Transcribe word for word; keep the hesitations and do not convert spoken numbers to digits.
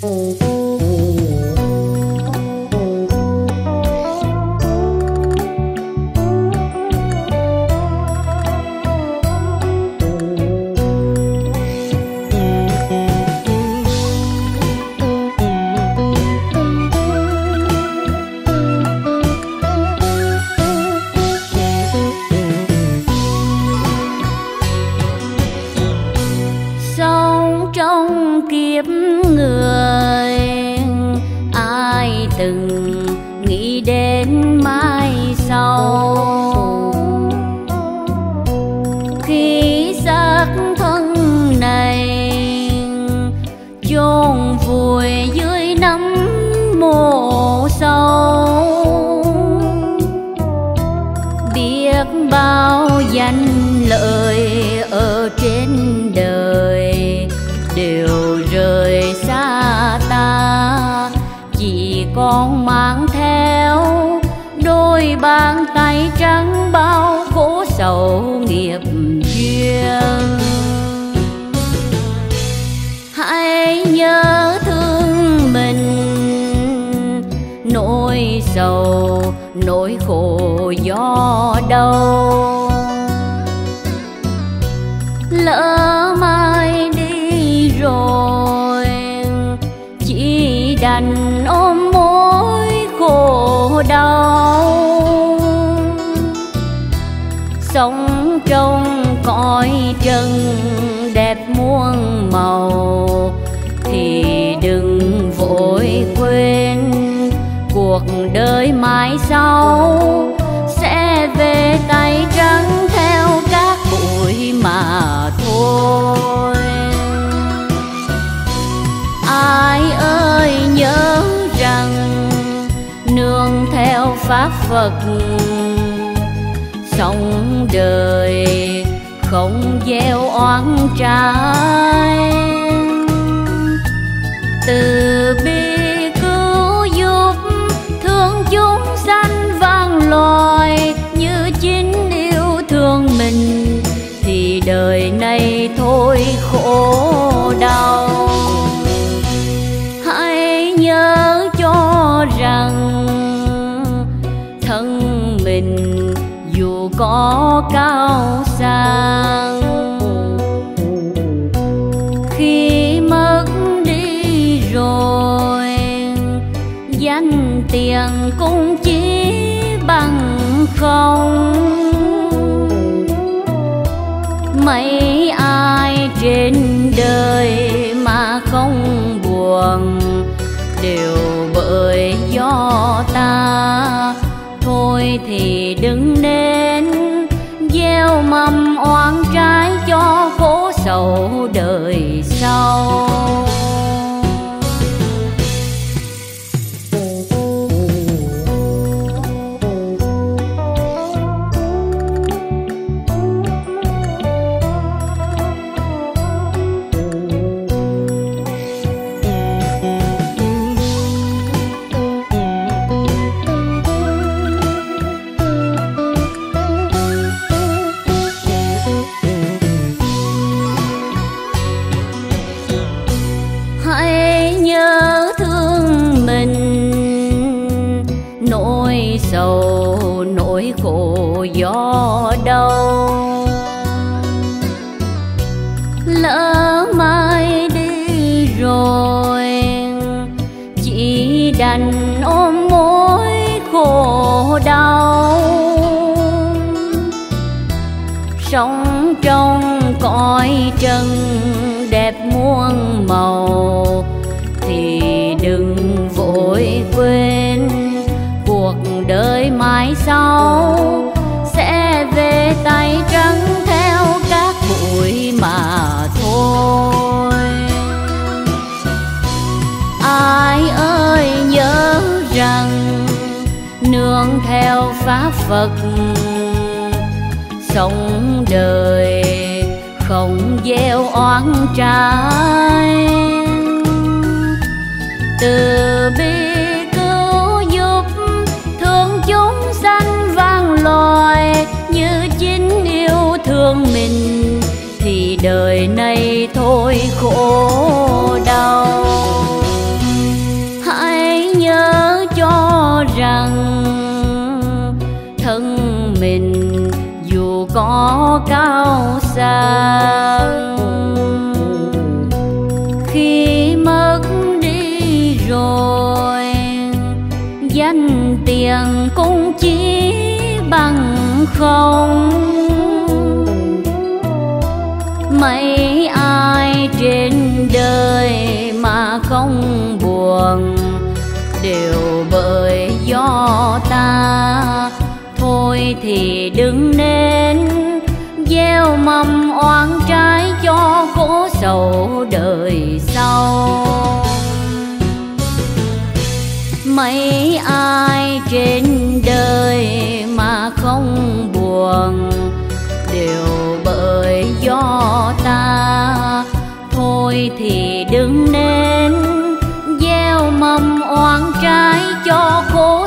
kiếp người ai từng nghĩ đến mai sau, khi xác thân này chôn vùi dưới nắm mồ sâu. Biết bao danh lợi ở trên đời đều rời xa ta, chỉ còn mang theo đôi bàn tay trắng bao khổ sầu nghiệp duyên. Hãy nhớ thương mình, nỗi sầu nỗi khổ do đâu. Lỡ mai đi rồi chỉ đành ôm mối khổ đau. Sống trong cõi trần đẹp muôn màu thì đừng vội quên cuộc đời mai sau sẽ về tay trắng theo các bụi mà thôi. Ai ơi nhớ rằng nương theo pháp Phật, sống đời không gieo oán trái. Từ bi cứu giúp thương chúng sanh vạn loài, như chính yêu thương mình thì đời này thôi khổ đau. Hãy nhớ cho rằng thân mình dù có cao sang, khi mất đi rồi danh tiền cũng chỉ bằng không. Mấy ai trên đời mà không buồn đều bởi do ta. Thôi thì đừng nên gieo mầm oán trái cho khổ sầu đời sau. Nỗi sầu nỗi khổ do đâu. Lỡ mai đi rồi chỉ đành ôm mối khổ đau. Sống trong cõi trần đẹp muôn màu thì đừng vội quên cuộc đời mai sau sẽ về tay trắng theo các bụi mà thôi. Ai ơi nhớ rằng nương theo pháp Phật, sống đời không gieo oán trái. Từ bi cứu giúp thương chúng sanh vạn loài, như chính yêu thương mình thì đời này thôi khổ đau. cao sang. Khi mất đi rồi danh tiền cũng chỉ bằng không. Mấy ai trên đời mà không buồn đều bởi do ta. Thôi thì đừng nên gieo mầm oán trái cho khổ sầu đời sau. Mấy ai trên đời mà không buồn đều bởi do ta. Thôi thì đừng nên gieo mầm oán trái cho khổ